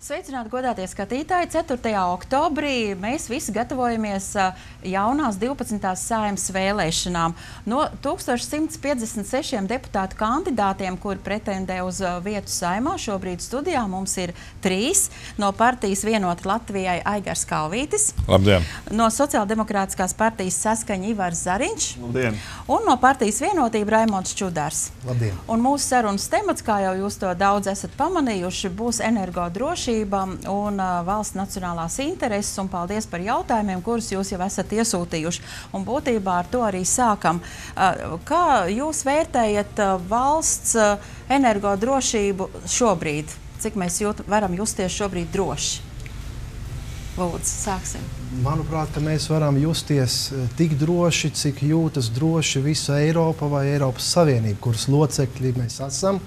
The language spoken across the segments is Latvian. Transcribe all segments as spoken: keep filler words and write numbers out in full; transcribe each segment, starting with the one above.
Sveicināti, godātie skatītāji! ceturtajā oktobrī mēs visi gatavojamies jaunās divpadsmitās Saeimas vēlēšanām. No tūkstoš simts piecdesmit sešiem deputātu kandidātiem, kuri pretendē uz vietu Saeimā, šobrīd studijā mums ir trīs. No partijas Vienota Latvijai Aigars Kalvītis. Labdien! No Sociāldemokrātiskās partijas Saskaņa Ivars Zariņš. Labdien! Un no partijas Vienotība Raimonds Čudars. Labdien! Un mūsu sarunas temats, kā jau jūs to daudz esat pamanījuši, būs energodrošība un uh, valsts nacionālās intereses, un paldies par jautājumiem, kurus jūs jau esat iesūtījuši. Un būtībā ar to arī sākam. Uh, kā jūs vērtējat uh, valsts uh, energodrošību šobrīd? Cik mēs jūt, varam justies šobrīd droši? Lūdzu, sāksim. Manuprāt, ka mēs varam justies tik droši, cik jūtas droši visa Eiropa vai Eiropas Savienība, kuras locekļi mēs esam.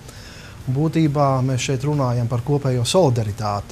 Būtībā mēs šeit runājam par kopējo solidaritāti.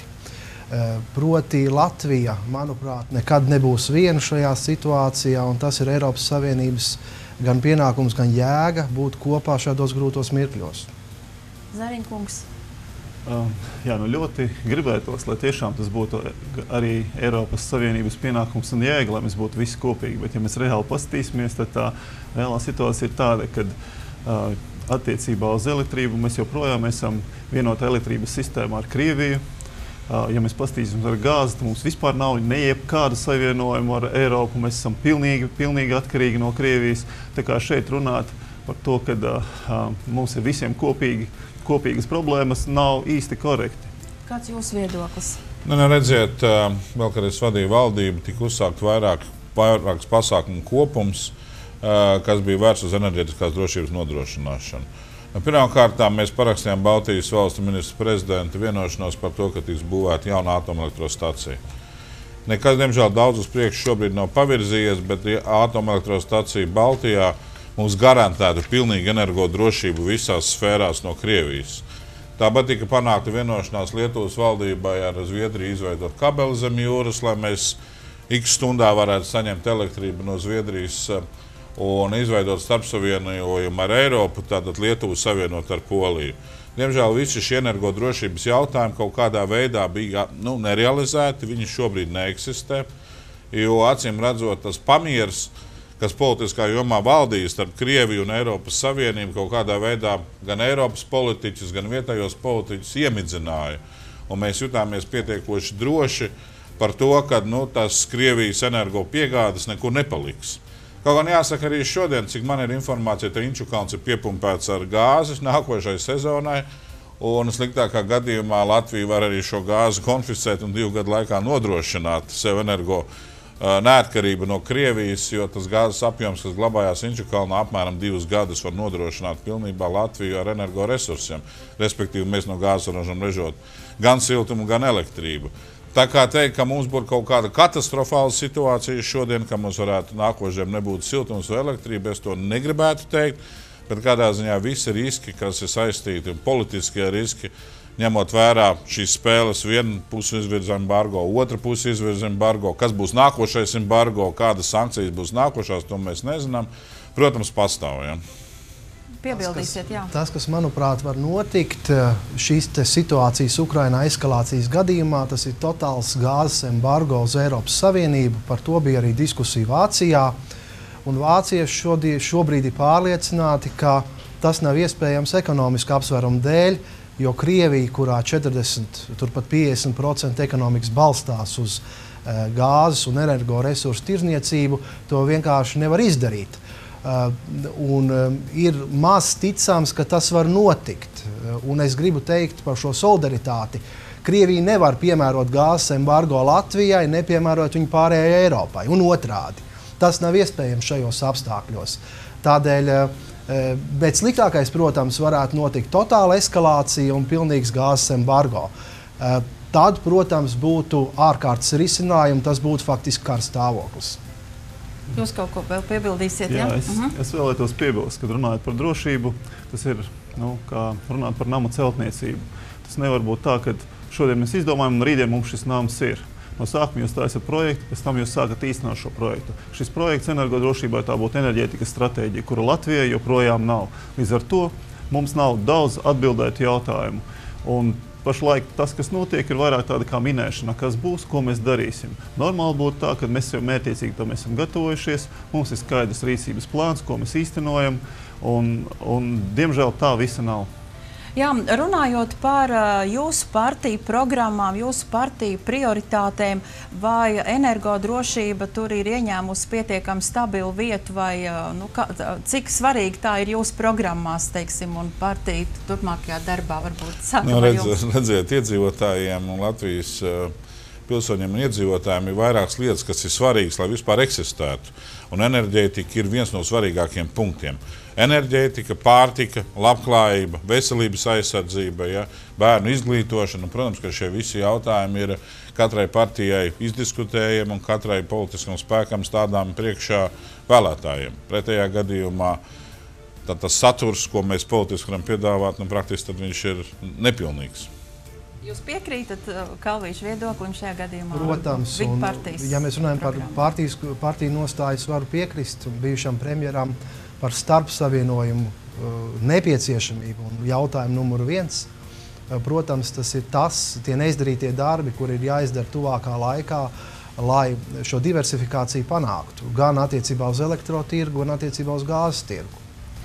Proti Latvija, manuprāt, nekad nebūs viena šajā situācijā, un tas ir Eiropas Savienības gan pienākums, gan jēga būt kopā šādos grūtos mirkļos. Zariņkungs. Uh, jā, nu ļoti gribētos, lai tiešām tas būtu arī Eiropas Savienības pienākums un jēga, lai mēs būtu visi kopīgi. Bet, ja mēs reāli paskatīsimies, tad tā reālā situācija ir tāda, ka uh, attiecībā uz elektrību mēs joprojām esam vienotā elektrības sistēmā ar Krieviju. Uh, ja mēs paskatīsimies ar gāzi, tad mums vispār nav ne jebkāda savienojuma ar Eiropu. Mēs esam pilnīgi, pilnīgi atkarīgi no Krievijas. Tā kā šeit runāt par to, ka uh, mums ir visiem kopīgi, kopīgas problēmas, nav īsti korekti. Kāds jūsu viedoklis? Nu, nu, redziet, uh, vēl, kad es vadīju valdību, tika uzsākt vairāk, vairāks pasākumu kopums, kas bija vērsts uz enerģētiskās drošības nodrošināšanu. Pirmkārt, mēs parakstījām Baltijas valstu ministru prezidenta vienošanos par to, ka tiks būvēta jauna atomelektrostacija. Nekas, diemžēl, daudz uz priekšu šobrīd nav pavirzījies, bet atomelektrostacija Baltijā mums garantētu pilnīgu energodrošību visās sfērās no Krievijas. Tāpat tika panākta vienošanās Lietuvas valdībai ar Zviedriju izveidot kabeli zem jūras, lai mēs x stundā varētu saņemt elektrību no Zviedrijas un izveidot starpsavienojumu ar Eiropu, tātad Lietuvu savienot ar Poliju. Diemžēl visi šie energodrošības jautājumi kaut kādā veidā bija nu, nerealizēti, viņi šobrīd neeksistē, jo acīm redzot tas pamieris, kas politiskā jomā valdīja starp Krieviju un Eiropas Savienību, kaut kādā veidā gan Eiropas politiķus, gan vietējos politiķus iemidzināja. Un mēs jutāmies pietiekoši droši par to, ka nu, tas Krievijas energo piegādes nekur nepaliks. Kaut gan jāsaka arī šodien, cik man ir informācija, ka Inčukalns ir piepumpēts ar gāzi nākošai sezonai, un sliktākā gadījumā Latvija var arī šo gāzi konfiscēt un divu gadu laikā nodrošināt sev energo uh, neatkarību no Krievijas, jo tas gāzes apjoms, kas glabājās Inčukalnā, apmēram divus gadus var nodrošināt pilnībā Latviju ar energoresursiem. Respektīvi, mēs no gāzes varam ražot gan siltumu, gan elektrību. Tā kā teikt, ka mums būtu kaut kāda katastrofāla situācija šodien, ka mums varētu nākošajam nebūt siltums vai elektrība, es to negribētu teikt, bet kādā ziņā visi riski, kas ir saistīti, un politiskie riski, ņemot vērā šīs spēles, viena pusi izvirza embargo, otra pusi izvirza embargo, kas būs nākošais embargo, kādas sankcijas būs nākošās, to mēs nezinām, protams, pastāv. Ja? Piebildīsiet, jā. Tas, kas, manuprāt, var notikt šīs situācijas Ukrainā eskalācijas gadījumā, tas ir totāls gāzes embargo uz Eiropas Savienību. Par to bija arī diskusija Vācijā. Un vācieši šodien, šobrīd ir pārliecināti, ka tas nav iespējams ekonomiski apsvērumu dēļ, jo Krievija, kurā četrdesmit, turpat piecdesmit procenti ekonomikas balstās uz uh, gāzes un energoresursu tirzniecību, to vienkārši nevar izdarīt. Uh, un uh, ir maz ticams, ka tas var notikt. Uh, un es gribu teikt par šo solidaritāti. Krievija nevar piemērot gāzes embargo Latvijai, nepiemērot viņu pārējai Eiropai, un otrādi. Tas nav iespējams šajos apstākļos. Tādēļ, uh, bet sliktākais, protams, varētu notikt totāla eskalācija un pilnīgs gāzes embargo. Uh, tad, protams, būtu ārkārtas risinājumi, tas būtu faktiski kara stāvoklis. Jūs kaut ko vēl piebildīsiet, jā? Jā, es, uh -huh. es vēlētos piebilst, kad runājot par drošību, tas ir, nu, kā runāt par nama celtniecību. Tas nevar būt tā, ka šodien mēs izdomājam un rītdien mums šis nams ir. No sākuma jūs taisat projektu, pēc tam jūs sākat īstenot šo projektu. Šis projekts energodrošībai tā būtu enerģētikas stratēģija, kura Latvijai joprojām nav. Līdz ar to mums nav daudz atbildētu jautājumu. Un pašlaik tas, kas notiek, ir vairāk tāda kā minēšana, kas būs, ko mēs darīsim. Normāli būtu tā, ka mēs jau mērķiecīgi tam esam gatavojušies, mums ir skaidrs rīcības plāns, ko mēs īstenojam, un, un diemžēl tā visa nav. Jā, runājot par uh, jūsu partiju programmām, jūsu partiju prioritātēm, vai energodrošība tur ir ieņēmusi pietiekami stabilu vietu, vai uh, nu, ka, cik svarīgi tā ir jūsu programmās, teiksim, un partiju turpmākajā darbā varbūt sākam nu, ar redz, jums? Redziet, iedzīvotājiem un Latvijas uh, pilsoņiem un iedzīvotājiem ir vairākas lietas, kas ir svarīgas, lai vispār eksistētu. Un enerģētika ir viens no svarīgākiem punktiem. Enerģētika, pārtika, labklājība, veselības aizsardzība, ja, bērnu izglītošana. Protams, ka šie visi jautājumi ir katrai partijai izdiskutējami un katrai politiskam spēkam stādām priekšā vēlētājiem. Pretējā gadījumā tad tas saturs, ko mēs politiski varam piedāvāt, nu, praktiski tad viņš ir nepilnīgs. Jūs piekrītat Kalvīša viedoklim šajā gadījumā? Protams, un, ja mēs runājam par partijas, partiju nostājas, varu piekrist bijušam premjeram par starpsavienojumu uh, nepieciešamību un jautājumu numuru viens. Uh, protams, tas ir tas, tie neizdarītie darbi, kur ir jāizdara tuvākā laikā, lai šo diversifikāciju panāktu. Gan attiecībā uz elektrotirgu, gan attiecībā uz gāzes tirgu.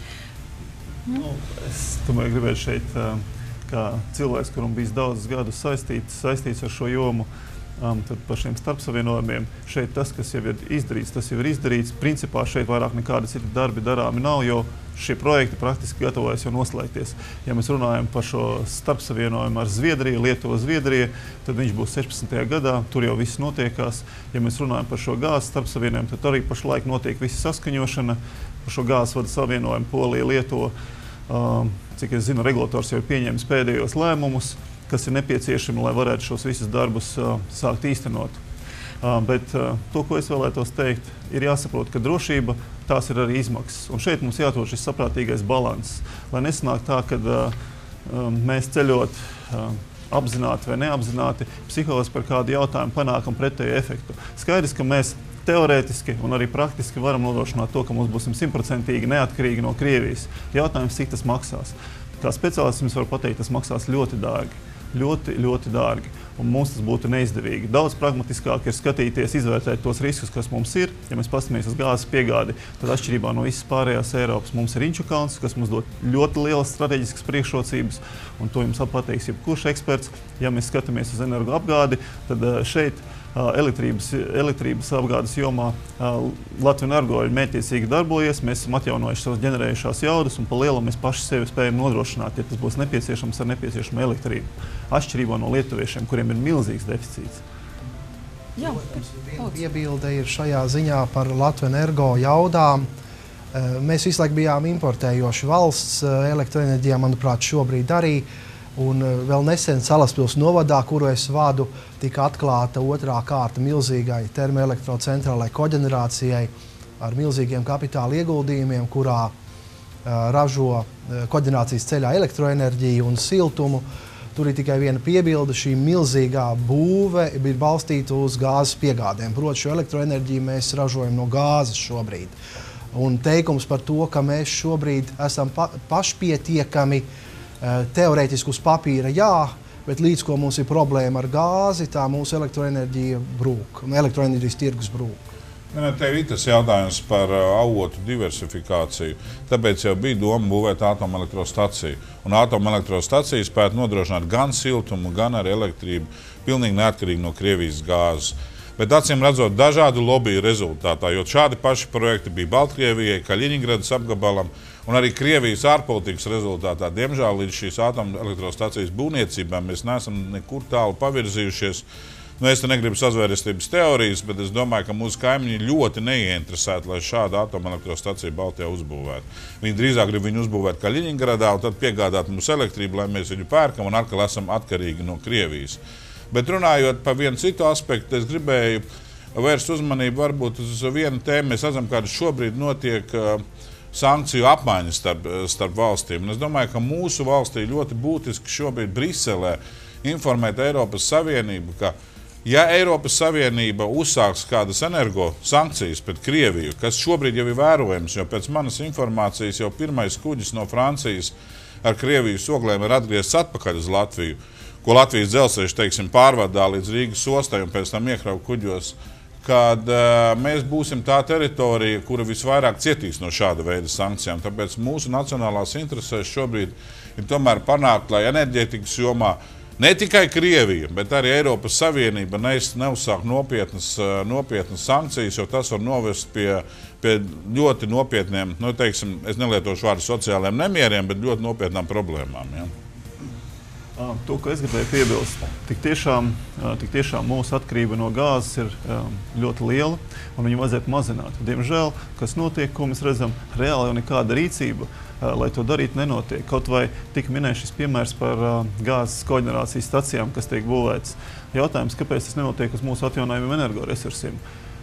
Mm. Nu, es tomēr gribētu šeit, kā cilvēks, kuram bijis daudzus gadus saistīts, saistīts ar šo jomu, Um, tad par šiem starpsavienojumiem šeit tas, kas jau ir izdarīts, tas jau ir izdarīts. Principā šeit vairāk nekāda cita darbi darāmi nav, jo šie projekti praktiski gatavojas jau noslēgties. Ja mēs runājam par šo starpsavienojumu ar Zviedriju, Lietuvu, Zviedriju, tad viņš būs sešpadsmitajā gadā, tur jau viss notiekās. Ja mēs runājam par šo gāzes starpsavienojumu, tad arī pašlaik notiek visa saskaņošana par šo gāzes vadu savienojumu Polija, Lietuva. Um, cik es zinu, regulators jau ir pieņēmis pēdējos lēmumus, kas ir nepieciešami, lai varētu šos visus darbus uh, sākt īstenot. Uh, bet uh, to, ko es vēlētos teikt, ir jāsaprot, ka drošība tās ir arī izmaksas. Un šeit mums jāatrod šis saprātīgais balanss, lai nesanāk tā, ka uh, um, mēs ceļot uh, apzināti vai neapzināti psiholoģiski par kādu jautājumu panākam pretēju efektu. Skaidrs, ka mēs teorētiski un arī praktiski varam nodrošināt to, ka mums būsim simtprocentīgi neatkarīgi no Krievijas. Jautājums, cik tas maksās. Kā speciālists jums var pateikt, tas maksās ļoti dārgi. Ļoti, ļoti dārgi, un mums tas būtu neizdevīgi. Daudz pragmatiskāk ir skatīties, izvērtēt tos riskus, kas mums ir. Ja mēs paskatāmies uz gāzes piegādi, tad atšķirībā no visas pārējās Eiropas mums ir Inčukalns, kas mums dod ļoti lielas strateģiskas priekšrocības, un to jums pateiks jebkurš eksperts. Ja mēs skatāmies uz energoapgādi, tad šeit elektrības, elektrības apgādes jomā Latvenergo ir mērķiecīgi darbojies. Mēs esam atjaunojuši savas ģenerējušās jaudas, un pa lielam mēs paši sevi spējam nodrošināt, ja tas būs nepieciešams ar nepieciešamu elektrību. Atšķirībā no lietuviešiem, kuriem ir milzīgs deficīts. Jā, iebilde ir šajā ziņā par Latvenergo jaudām. Mēs visu laiku bijām importējoši valsts elektroenerģijā, manuprāt, šobrīd arī. Un vēl nesen Salaspils novadā, kuru es vadu, tika atklāta otrā kārta milzīgai termoelektrocentrālai koģenerācijai ar milzīgiem kapitāla ieguldījumiem, kurā uh, ražo uh, koģenerācijas ceļā elektroenerģiju un siltumu. Tur ir tikai viena piebilde, šī milzīgā būve ir balstīta uz gāzes piegādēm. Proti, šo elektroenerģiju mēs ražojam no gāzes šobrīd. Un teikums par to, ka mēs šobrīd esam pa pašpietiekami, teorētiski uz papīra jā, bet līdz ko mums ir problēma ar gāzi, tā mūsu elektroenerģija brūk, elektroenerģijas tirgus brūk. Ne, tev ir tas jautājums par avotu diversifikāciju. Tāpēc jau bija doma būvēt atomelektrostaciju. Un atomelektrostacija spētu nodrošināt gan siltumu, gan arī elektrību, pilnīgi neatkarīgi no Krievijas gāzes. Bet acīm redzot dažādu lobiju rezultātā, jo šādi paši projekti bija Baltkrievijai, Kaļiņgradas apgabalam, un arī Krievijas ārpolitikas rezultātā, diemžēl, līdz šīs atomelektrostacijas būvniecībām mēs neesam nekur tālu pavirzījušies. Nu, es te negribu sazvērestības teorijas, bet es domāju, ka mūsu kaimiņi ļoti neieinteresēti, lai šādu atomelektrostaciju Baltijā uzbūvētu. Viņi drīzāk grib viņu uzbūvēt Kaļiņgradā un tad piegādāt mums elektrību, lai mēs viņu pērkam un atkal esam atkarīgi no Krievijas. Bet runājot par vienu citu aspektu, es gribēju vērst uzmanību varbūt uz vienu tēmu. Mēs redzam, kāda šobrīd notiek uh, sankciju apmaiņas starp, starp valstīm. Un es domāju, ka mūsu valstī ļoti būtiski šobrīd Briselē informēt Eiropas Savienību, ka ja Eiropas Savienība uzsāks kādas energo sankcijas pret Krieviju, kas šobrīd jau ir vērojams, jo pēc manas informācijas jau pirmais kuģis no Francijas ar Krievijas oglēm ir atgriezts atpakaļ uz Latviju, ko Latvijas dzelzceļš, teiksim, pārvadā līdz Rīgas ostai un pēc tam iekrauj kuģos, kad uh, mēs būsim tā teritorija, kura visvairāk cietīs no šāda veida sankcijām. Tāpēc mūsu nacionālās interesēs šobrīd ir tomēr panākt, lai enerģētikas jomā ne tikai Krievija, bet arī Eiropas Savienība neuzsāk nopietnas, nopietnas sankcijas, jo tas var novest pie, pie ļoti nopietniem, nu, teiksim, es nelietošu vārdu sociālajiem nemieriem, bet ļoti nopietnām problēmām. Ja? To, ko es gribēju piebilst, tik tiešām, tik tiešām mūsu atkarība no gāzes ir ļoti liela, un viņu vajadzētu mazināt. Diemžēl, kas notiek, ko mēs redzam, reāli jau nekāda rīcība, lai to darītu, nenotiek. Kaut vai tika minēts šis piemērs par gāzes koģenerācijas stacijām, kas tiek būvētas. Jautājums, kāpēc tas nenotiek uz mūsu atjaunojumiem energoresursiem?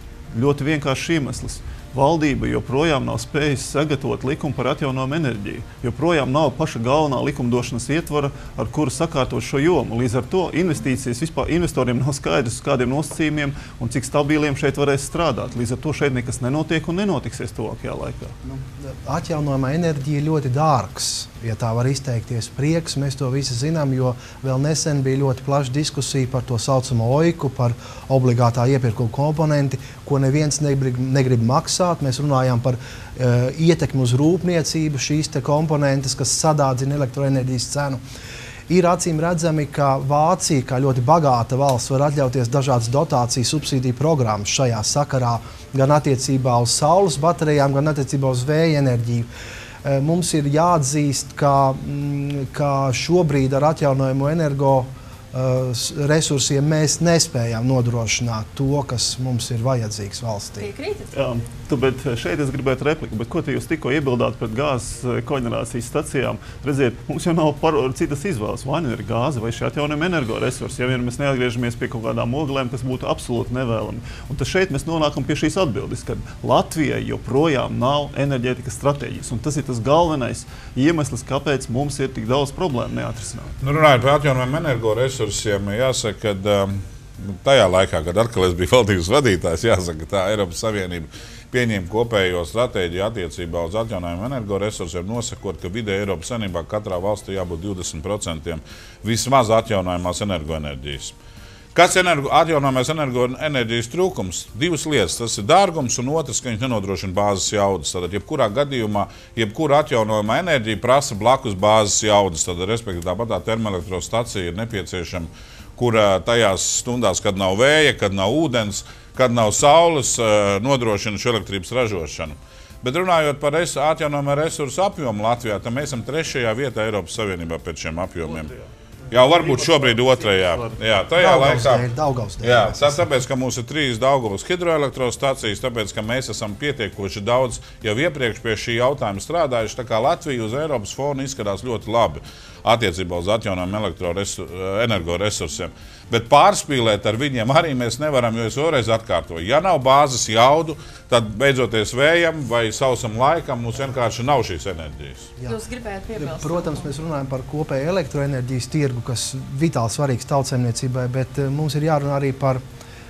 Ļoti vienkāršs iemesls. Valdība joprojām nav spējusi sagatavot likumu par atjaunojumu enerģiju. Joprojām nav paša galvenā likumdošanas ietvara, ar kuru sakārtot šo jomu. Līdz ar to investīcijas vispār investoriem nav skaidrs, uz kādiem nosacījumiem un cik stabiliem šeit varēs strādāt. Līdz ar to šeit nekas nenotiek un nenotiksies tuvākajā laikā. Nu, atjaunojama enerģija ir ļoti dārgs, ja tā var izteikties. Prieks, mēs to visi zinām, jo vēl nesen bija ļoti plaša diskusija par to saucamo oiku, par obligātā iepirkuma komponenti, ko neviens negrib, negrib maksāt. Mēs runājām par uh, ietekmi uz rūpniecību, šīs te komponentes, kas sadārdzina elektroenerģijas cenu. Ir acīm redzami, ka Vācija, kā ļoti bagāta valsts, var atļauties dažādas dotāciju subsīdiju programmas šajā sakarā, gan attiecībā uz saules baterijām, gan attiecībā uz vēja enerģiju. Uh, mums ir jāatzīst, ka, mm, ka šobrīd ar atjaunojumu energo Uh, resursiem mēs nespējam nodrošināt to, kas mums ir vajadzīgs valstī. Piekrītat? Jā, tu, bet šeit es gribētu repliku, bet ko te jūs tikko iebildāt pret gāzes koģenerācijas stacijām? Redziet, mums jau nav par citas izvēles. Vai nu ir gāze vai šie atjaunojumi energoresursi, ja vien mēs neatgriežamies pie kaut kādām oglēm, kas būtu absolūti nevēlami. Un tad šeit mēs nonākam pie šīs atbildes, ka Latvijai joprojām nav enerģētikas stratēģijas. Un tas ir tas galvenais iemesls, kāpēc mums ir tik daudz problēmu neatrisināt. Nu, runājot par atjaunojumiem energoresursiem, jāsaka, ka um, tajā laikā, kad atkal es biju valdības vadītājs, jāsaka, tā Eiropas Savienība pieņēma kopējo stratēģiju attiecībā uz atjaunojumiem energoresursiem, nosakot, ka vidēji Eiropas Savienībā katrā valstī jābūt divdesmit procentiem vismaz atjaunojumās energoenerģijas. Kas ir energo, atjaunojamais energoenerģijas trūkums? Divas lietas. Tas ir dārgums un otrs, ka viņš nenodrošina bāzes jaudas. Tātad, jebkurā gadījumā, jebkura atjaunojama enerģija prasa blakus bāzes jaudas. Tātad, respektīvi, tāpat tā termoelektrostacija ir nepieciešama, kur tajās stundās, kad nav vēja, kad nav ūdens, kad nav saules, nodrošina šo elektrības ražošanu. Bet runājot par atjaunojamo resursu apjomu Latvijā, tad mēs esam trešajā vietā Eiropas Savienībā pēc šiem apjomiem. Jā, varbūt šobrīd otrajā. Jā, tajā laikā. Daugavas dēļ. Jā, tas tāpēc, ka mums ir trīs Daugavas hidroelektrostacijas, tāpēc, ka mēs esam pietiekoši daudz jau iepriekš pie šī jautājuma strādājuši, tā kā Latvija uz Eiropas fona izskatās ļoti labi attiecībā uz atjaunojumiem energoresursiem. Bet pārspīlēt ar viņiem arī mēs nevaram, jo es vēlreiz atkārtoju. Ja nav bāzes jaudu, tad beidzoties vējam vai sausam laikam mums vienkārši nav šīs enerģijas. Jā. Jūs gribējāt piebilst? Protams, mēs runājam par kopēju elektroenerģijas tirgu, kas vitāli svarīgs tautsaimniecībai, bet mums ir jārunā arī par,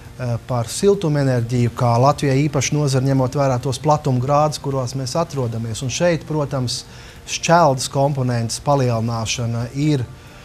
par siltumenerģiju, kā Latvijai īpaši nozara, ņemot vērā tos platuma grādus, kuros mēs atrodamies. Un šeit, protams, šķeldes komponentes palielināšana ir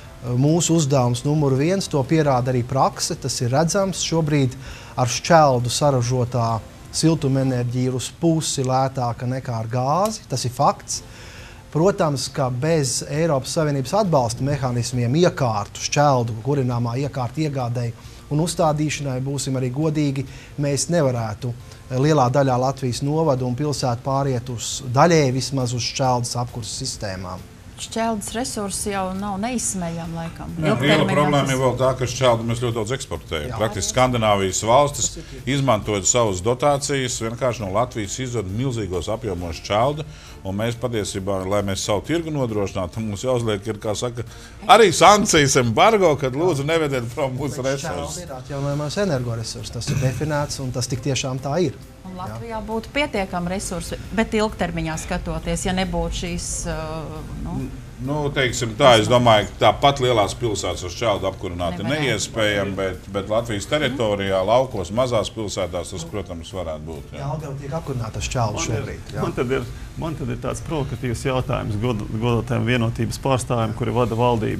mūsu uzdevums numur viens. To pierāda arī prakse, tas ir redzams. Šobrīd ar šķeldu saražotā siltumenerģija ir uz pusi lētāka nekā ar gāzi. Tas ir fakts. Protams, ka bez Eiropas Savienības atbalsta mehānismiem iekārtu, šķeldu, kurināmā iekārtu iegādēji un uzstādīšanai, būsim arī godīgi, mēs nevarētu lielā daļā Latvijas novadu un pilsētu pāriet uz daļēji vismaz uz šķeldas apkurses sistēmām. Šķeldas resursi jau nav neizsmējami laikam. Jā, viena problēma ir vēl tā, ka šķeldu mēs ļoti daudz eksportējam. Jā, praktiski Skandināvijas valstis izmantojot savas dotācijas, vienkārši no Latvijas izved milzīgos apjomos šķeldu, un mēs patiesībā, lai mēs savu tirgu nodrošinātu, mums jāuzliek ir, kā saka, arī sankcijas embargo, kad lūdzu nevediet prom mūsu resursus. Šķelda ir atjaunojamais energoresurss, tas ir definēts, un tas tik tiešām tā ir. Un Latvijā būtu pietiekami resursi, bet ilgtermiņā skatoties, ja nebūtu šīs, uh, nu... Nu, teiksim tā, es domāju, ka tāpat lielās pilsētas ar šķeldu apkurināt ir neiespējami, bet, bet Latvijas teritorijā, laukos, mazās pilsētās tas, protams, varētu būt. Jā, Algava tiek apkurināta ar šķeldu šobrīd. Man tad ir, man tad ir tāds provokatīvs jautājums god, godotājiem vienotības pārstāvjiem, kuri vada valdību.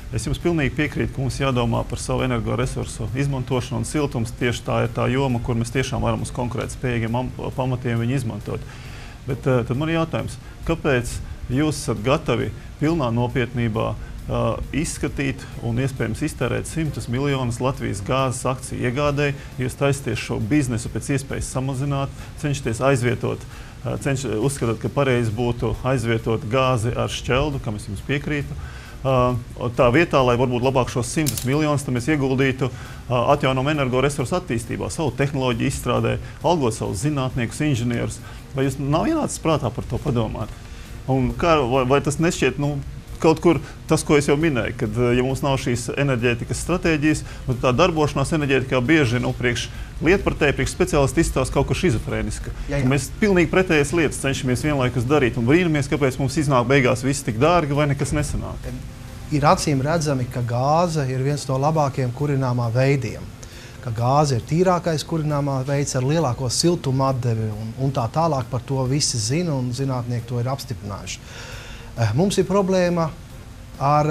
Es jums pilnīgi piekrītu, ka mums jādomā par savu energoresursu izmantošanu, un siltums tieši tā ir tā joma, kur mēs tiešām varam uz konkrēti spējīgiem pamatiem viņu izmantot. Bet uh, tad man ir jautājums, kāpēc jūs esat gatavi pilnā nopietnībā uh, izskatīt un iespējams iztērēt simtus miljonus Latvijas gāzes akciju iegādēji, jūs taisties šo biznesu pēc iespējas samazināt, cenšaties aizvietot, uh, cenš, uzskatāt, ka pareizi būtu aizvietot gāzi ar šķeldu, kam es jums piekrītu. Uh, tā vietā, lai varbūt labāk šos simtus miljonus, tad mēs ieguldītu uh, atjaunumu energoresursu attīstībā, savu tehnoloģiju izstrādē, algot savus zinātniekus, inženierus. Vai jūs nav ienācis prātā par to padomāt? Un kā, vai, vai tas nešķiet, nu, kaut kur tas, ko es jau minēju, kad, ja mums nav šīs enerģētikas stratēģijas, tā darbošanās enerģētikā bieži, nu, priekš lietpratēji, priekš speciālisti izstāsta kaut kur šizofrēniska. Jā, jā. Mēs pilnīgi pretējas lietas cenšamies vienlaikus darīt un brīnamies, kāpēc mums iznāk beigās viss tik dārgi vai nekas nesanāk. Ir acīm redzami, ka gāze ir viens no labākajiem kurināmā veidiem. Ka gāze ir tīrākais kurināmā veids ar lielāko siltuma atdevi un, un tā tālāk par to visi zina un zinātnieki to ir apstiprinājuši. Mums ir problēma ar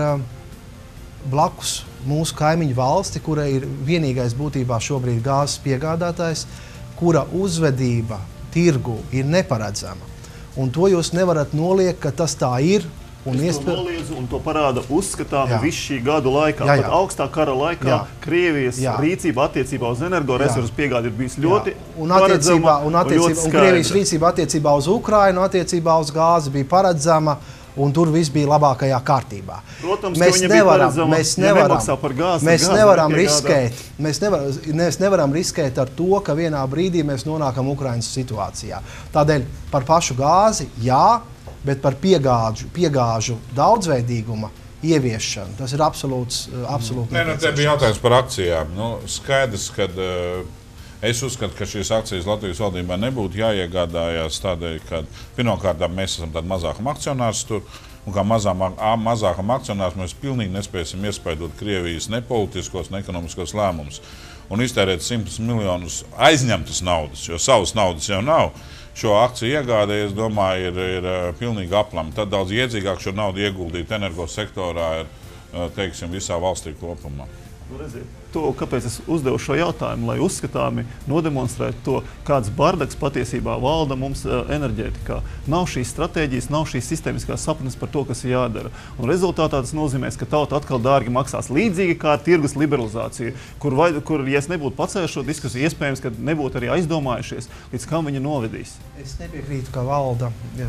blakus mūsu kaimiņu valsti, kura ir vienīgais būtībā šobrīd gāzes piegādātājs, kura uzvedība tirgu ir neparedzama. Un to jūs nevarat noliekt, ka tas tā ir. Un es to noliedzu, un to parāda uzskatāmi visu šī gadu laikā. Jā, jā. Pat augstā kara laikā jā. Krievijas jā. Rīcība attiecībā uz energoresursu piegādi ir bijis ļoti un paredzama un, un, un, un Krievijas rīcība attiecībā uz Ukrainu, attiecībā uz gāzi bija paredzama, un tur viss bija labākajā kārtībā. Protams, mēs ka nevaram, paredzama, mēs nevaram, ja par gāzi, mēs gāzi nevaram riskēt, mēs, nevar, mēs nevaram riskēt ar to, ka vienā brīdī mēs nonākam Ukrainas situācijā. Tādēļ par pašu gāzi, jā, bet par piegāžu, piegāžu daudzveidīguma ieviešanu. Tas ir absolūts, absolūti Nē, nu, te bija jautājums par akcijām. Nu, skaidrs, ka uh, es uzskatu, ka šīs akcijas Latvijas valdībā nebūtu jāiegādājās tādēļ, ka pirmkārtām mēs esam tādi mazākam akcionārs tur, un kā mazām, mazākam akcionārs mēs pilnīgi nespēsim iespaidot Krievijas ne politiskos, ne ekonomiskos lēmumus un iztērēt simtus miljonus aizņemtas naudas, jo savas naudas jau nav. Šo akciju iegādē, es domāju, ir, ir pilnīgi aplama. Tad daudz iedzīgāk šo naudu ieguldīt energosektorā ir, teiksim, visā valstī kopumā. Nu, redziet, to, kāpēc es uzdevu šo jautājumu, lai uzskatāmi nodemonstrētu to, kāds bardaks patiesībā valda mums uh, enerģētikā. Nav šīs stratēģijas, nav šīs sistēmiskās sapnes par to, kas ir jādara. Un rezultātā tas nozīmēs, ka tauta atkal dārgi maksās līdzīgi kā ar tirgus liberalizāciju, kur, vai, kur ja es nebūtu pacēlis šo diskusiju, iespējams, ka nebūtu arī aizdomājušies, līdz kam viņa novedīs. Es nepiekrītu, ka valda,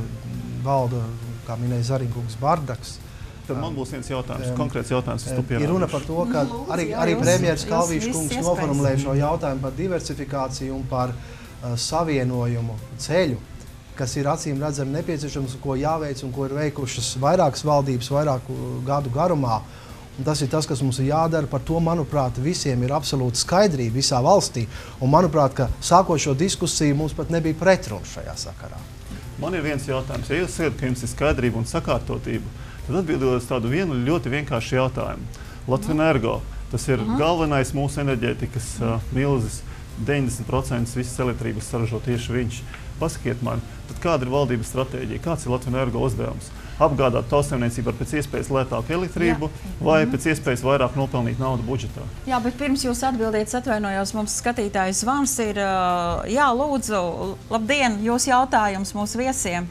valda kā minēja Zariņkungs, bardaks. Tad man būs viens jautājums, um, konkrēts jautājums, es tu pierādīšu. Ir runa par to, ka arī, arī premjeras Kalvīša kungs noformulēja šo jautājumu par diversifikāciju un par uh, savienojumu ceļu, kas ir acīm redzami nepieciešams, ko jāveic un ko ir veikušas vairākas valdības vairāku gadu garumā. Un tas ir tas, kas mums ir jādara. Par to, manuprāt, visiem ir absolūta skaidrība visā valstī. Un, manuprāt, ka sākot šo diskusiju mums pat nebija pretrunu šajā sakarā. Man ir viens jautājums. Ja jūs sakat, ka jums ir skaidrība un sakārtotība, tad atbildot uz tādu vienu ļoti vienkāršu jautājumu. Latvenergo, tas ir uh-huh. galvenais mūsu enerģētikas uh, milzis, deviņdesmit procenti visas elektrības saražo tieši viņš. Pasakiet man, tad kāda ir valdības stratēģija, kāds ir Latvenergo uzdevums? Apgādāt tautsēmniecību ar pēc iespējas lētāku elektrību Jā. vai mm-hmm. pēc iespējas vairāk nopelnīt naudu budžetā? Jā, bet pirms jūs atbildiet, atvainojos, mums skatītājs zvans ir, jā, lūdzu, labdien, jūs jautājums mūsu viesiem.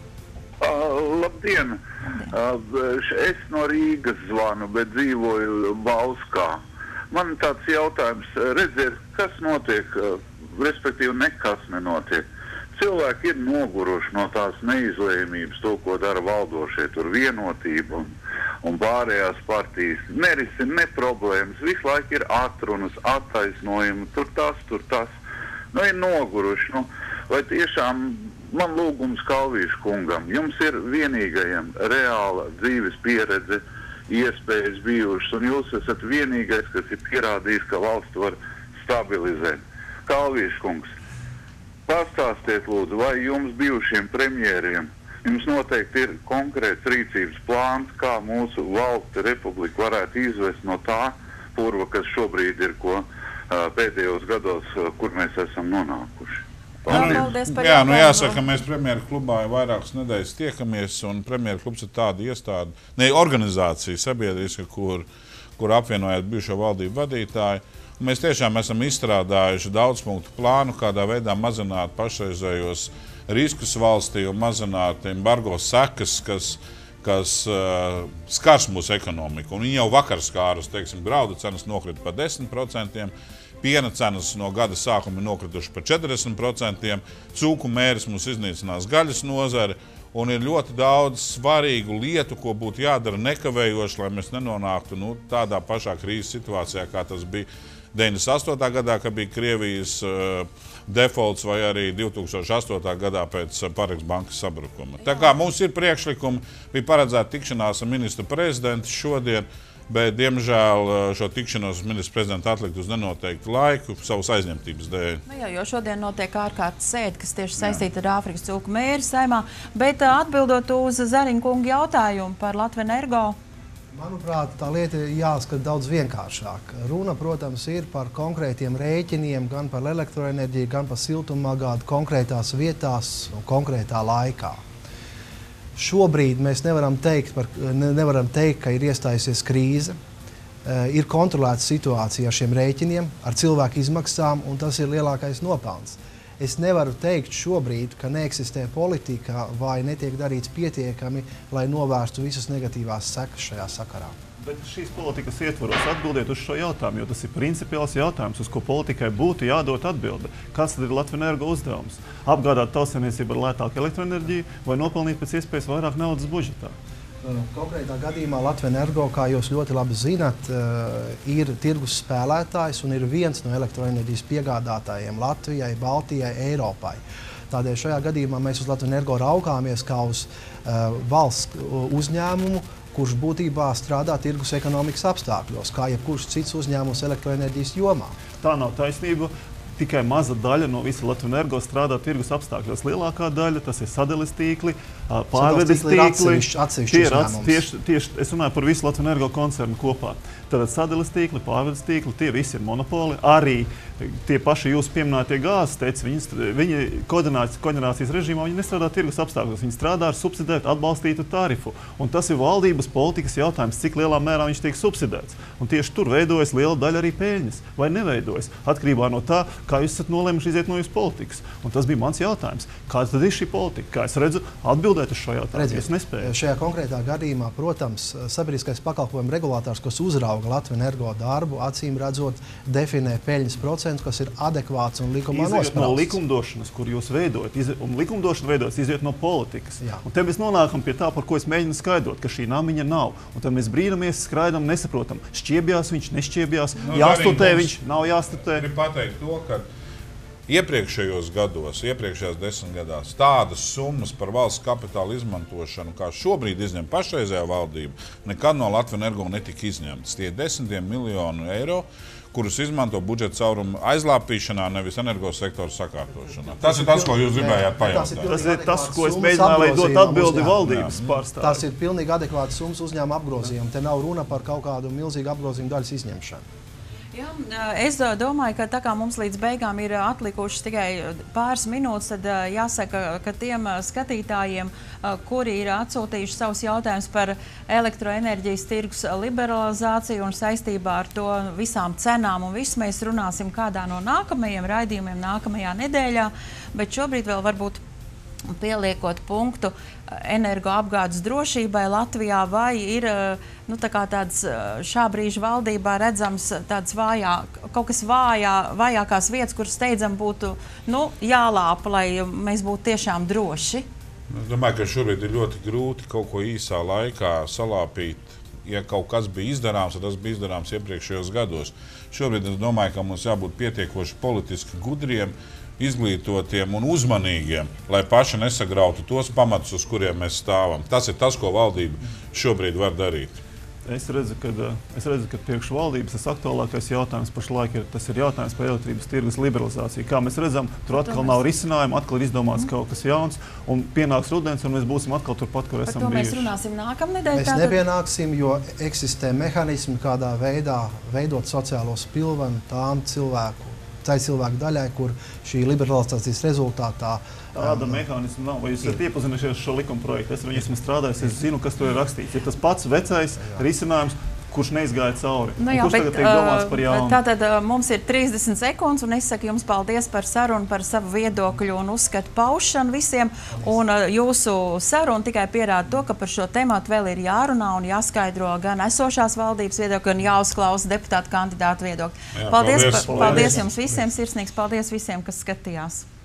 Uh, labdien! Uh, es no Rīgas zvanu, bet dzīvoju Bauskā. Man tāds jautājums, redziet, kas notiek, uh, respektīvi nekas nenotiek. Cilvēki ir noguruši no tās neizlējumības, to, ko dara valdošie, tur vienotība un, un pārējās partijas. Nerisina ne problēmas, visu laiku ir atrunas, attaisnojumi, tur tas, tur tas. Nu, ir noguruši. Nu, vai tiešām man lūgums Kalvīša kungam, jums ir vienīgajam reāla dzīves pieredze, iespējas bijušas, un jūs esat vienīgais, kas ir pierādījis, ka valsts var stabilizēt. Kalvīša kungs, pastāstiet lūdzu, vai jums bijušiem premjeriem, jums noteikti ir konkrēts rīcības plāns, kā mūsu valsts republika varētu izvest no tā purva, kas šobrīd ir, ko pēdējos gados, kur mēs esam nonākuši. Paldies par Jā, nu jautājumu. jāsaka, mēs premjeru klubā jau vairākas nedēļas tiekamies, un premjeru klubs ir tāda iestāde, ne organizācija sabiedriska, kur, kur apvienojot bijušo valdību vadītāju. Un mēs tiešām esam izstrādājuši daudzpunktu plānu, kādā veidā mazināt pašreizējos riskus valstī un mazināt embargo sekas, kas, kas uh, skars mūsu ekonomiku. Un viņi jau vakar skāras, teiksim, graudu cenas nokrita par desmit procentiem. Piena cenas no gada sākuma ir nokrituši par četrdesmit procentiem, cūku mēris mums iznīcinās gaļas nozare, un ir ļoti daudz svarīgu lietu, ko būtu jādara nekavējoši, lai mēs nenonāktu nu, tādā pašā krīzes situācijā, kā tas bija deviņdesmit astotā gadā, kad bija Krievijas uh, defaults, vai arī divi tūkstoši astotā gadā pēc uh, Pareks bankas sabrukuma. Tā kā mums ir priekšlikumi, bija paredzēta tikšanās ar ministru prezidentu šodien, bet, diemžēl, šo tikšanos ministrs prezidents atlikt uz nenoteiktu laiku savas aizņemtības dēļ. Nu jā, jo šodien notiek ārkārtas sēde, kas tieši saistīta ar Āfrikas cūku mēri saimā. Bet atbildot uz Zariņa kunga jautājumu par Latvenergo. Manuprāt, tā lieta ir jāskat daudz vienkāršāk. Runa, protams, ir par konkrētiem rēķiniem, gan par elektroenerģiju, gan par siltummagādu konkrētās vietās un konkrētā laikā. Šobrīd mēs nevaram teikt, par, ne, nevaram teikt, ka ir iestājusies krīze. Uh, ir kontrolēta situācija ar šiem rēķiniem, ar cilvēku izmaksām, un tas ir lielākais nopelns. Es nevaru teikt šobrīd, ka neeksistē politika vai netiek darīts pietiekami, lai novērstu visas negatīvās sekas šajā sakarā. Bet šīs politikas ietvaros atbildiet uz šo jautājumu, jo tas ir principiāls jautājums, uz ko politikai būtu jādod atbilde. Kāds tad ir Latvenergo uzdevums? Apgādāt tautsēmniecību ar lētāku elektroenerģiju vai nopelnīt pēc iespējas vairāk naudas budžetā? Konkrētā gadījumā Latvenergo, kā jūs ļoti labi zinat, ir tirgus spēlētājs un ir viens no elektroenerģijas piegādātājiem Latvijai, Baltijai, Eiropai. Tādēļ šajā gadījumā mēs uz Latvenergo raugāmies kā uz uh, valsts uzņēmumu, kurš būtībā strādā tirgus ekonomikas apstākļos, kā jebkurš cits uzņēmums elektroenerģijas jomā. Tā nav taisnība. Tikai maza daļa no visa Latvenergo strādā tirgus apstākļos. Lielākā daļa tas ir sadales tīkli, pārvedes tīkli. Atsevišķi, atsevišķi uzņēmums. Tieši, tieši, es runāju par visu Latvenergo koncernu kopā. Tātad sadales tīkli, pārvedes tīkli, tie visi ir monopoli. Arī tie paši jūsu pieminētie gāzes teci, viņi, viņi koordinācijas režīmā viņi nestrādā tirgus apstākļos. Viņi strādā ar subsidētu, atbalstītu tarifu. Un tas ir valdības politikas jautājums, cik lielā mērā viņš tiek subsidēts. Un tieši tur veidojas liela daļa arī peļņas. Vai neveidojas? Atkarībā no tā, kā jūs esat nolēmuši iziet no jūsu politikas. Un tas bija mans jautājums. Kāda tad ir šī politika? Kā es redzu, atbildēt uz šo jautājumu? Redziet, es nespēju. Šajā konkrētā gadījumā, protams, sabiedriskais pakalpojumu regulātors, kas uzrauga Latvenergo darbu, acīm redzot, definē peļņas procentu, kas ir adekvāts un likumā nosprausts. No likumdošanas, kur jūs veidojat, iziet, un likumdošana veidojas, iziet no politikas. Jā. Un te mēs nonākam pie tā, par ko es mēģinu skaidrot, ka šī namiņa nav. Un tad mēs brīnamies, skraidam, nesaprotam. Šķiebjās viņš, nešķiebjās, Nu, jāstutē viņš, nav jāstutē. Gribu pateikt to, ka iepriekšējos gados, iepriekšējās desmitgadās tādas summas par valsts kapitāla izmantošanu, kā šobrīd izņem pašreizējā valdība, nekad no Latvenergo netika izņemtas. Tie desmitiem miljonu eiro, kurus izmanto budžeta caurumu aizlāpīšanā, nevis energosektoru sakārtošanā. Tas ir tas, ko jūs gribējāt pajautāt. Tas ir tas, ko es mēģināju, lai dot atbildi valdības pārstāvjiem. Tas ir pilnīgi adekvāts summas uzņēmuma apgrozījuma. Te nav runa par kaut kādu milzīgu apgrozījumu daļas izņemšanu. Jā, es domāju, ka tā kā mums līdz beigām ir atlikušas tikai pāris minūtes, tad jāsaka, ka tiem skatītājiem, kuri ir atsūtījuši savus jautājumus par elektroenerģijas tirgus liberalizāciju un saistībā ar to visām cenām un visu, mēs runāsim kādā no nākamajiem raidījumiem nākamajā nedēļā, bet šobrīd vēl varbūt pieliekot punktu energoapgādes drošībai Latvijā, vai ir nu, tā kā tāds šā brīža valdībā redzams tāds vājā, kaut kas vājā, vājākās vietas, kuras steidzam būtu nu, jālāpa, lai mēs būtu tiešām droši? Es domāju, ka šobrīd ir ļoti grūti kaut ko īsā laikā salāpīt. Ja kaut kas bija izdarāms, tad tas bija izdarāms iepriekšējos gados. Šobrīd es domāju, ka mums jābūt pietiekoši politiski gudriem, izglītotiem un uzmanīgiem, lai paši nesagrautu tos pamatus, uz kuriem mēs stāvam. Tas ir tas, ko valdība šobrīd var darīt. Es redzu, ka, es redzu, ka priekš valdības tas aktuālākais jautājums pašlaik ir, tas ir jautājums par elektrības tirgus liberalizāciju. Kā mēs redzam, tur atkal nav risinājumu, atkal ir izdomāts mm. kaut kas jauns, un pienāks rudens, un mēs būsim atkal turpat, kur esam bijuši. Par to mēs runāsim nākamnedēļ. Mēs nepienāksim, jo eksistē mehānismi, kādā veidā veidot sociālo spilvenu tām cilvēku tai cilvēku daļai, kur šī liberalizācijas rezultātā tāda um, mehānisma nav. Vai jūs esat iepazinušies ar šo likuma projektu? Es ar viņu esmu strādājis, es zinu, kas tur ir rakstīts. Ir tas pats vecais risinājums, kurš neizgāja cauri. Nu jā, kurš bet, tagad tiek domāts par jaunu? Tātad mums ir trīsdesmit sekundes, un es saku jums paldies par sarunu, par savu viedokļu un uzskatu paušanu visiem. Un jūsu saruna tikai pierāda to, ka par šo tematu vēl ir jārunā un jāskaidro gan esošās valdības viedokļi, gan jāuzklausa deputātu kandidātu viedokļi. Jā, paldies, paldies, paldies, paldies jums visiem, sirsnīgs paldies visiem, kas skatījās.